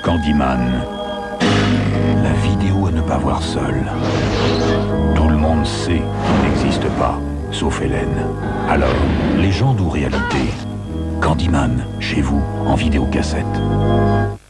Candyman. La vidéo à ne pas voir seule. Tout le monde sait qu'il n'existe pas, sauf Hélène. Alors, légende ou réalité? Candyman, chez vous, en vidéocassette.